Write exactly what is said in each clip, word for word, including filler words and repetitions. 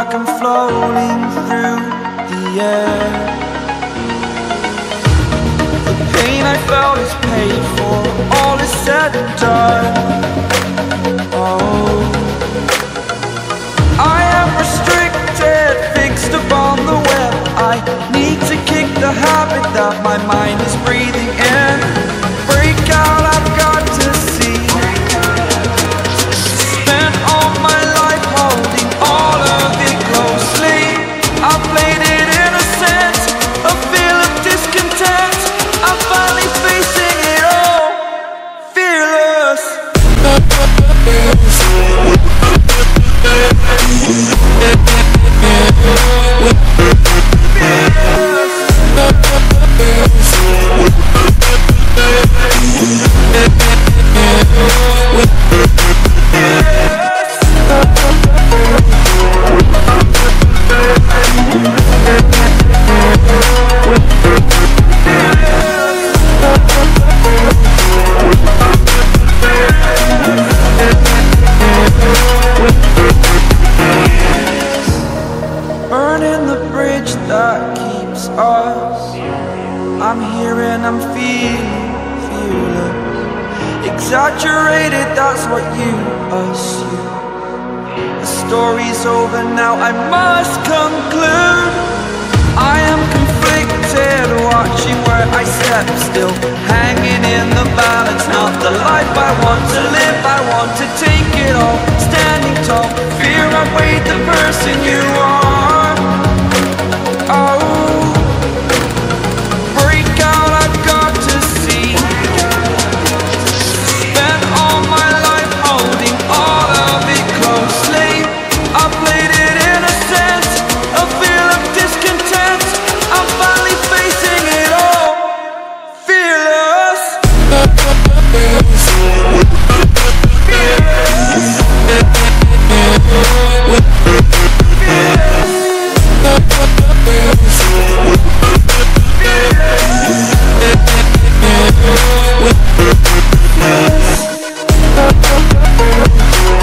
like I'm floating through the air. The pain I felt is paid for, all is said and done. Oh, I am restricted, fixed upon the web. I need to kick the habit that my mind is breathing in. Break out, I've got to see. Spent all my life holding all of it closely. I played it innocent, a feel of discontent. I'm finally facing it all, fearless. Burning the bridge that keeps us. I'm here and I'm feeling fearless. Exaggerated, that's what you assume. The story's over now, I must conclude. I am conflicted, watching where I step still, hanging in the balance. Not the life I want to live, I want to take it all. Standing tall, fear outweighed the person you are. Oh, break out, I've got to see. Spent all my life holding all of it closely. I played it innocent, a feel of discontent. I'm finally facing it all, fearless. Fearless.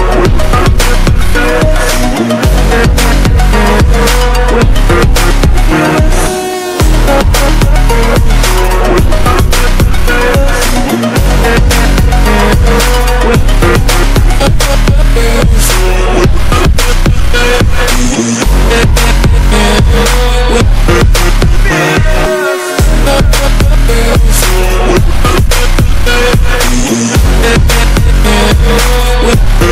With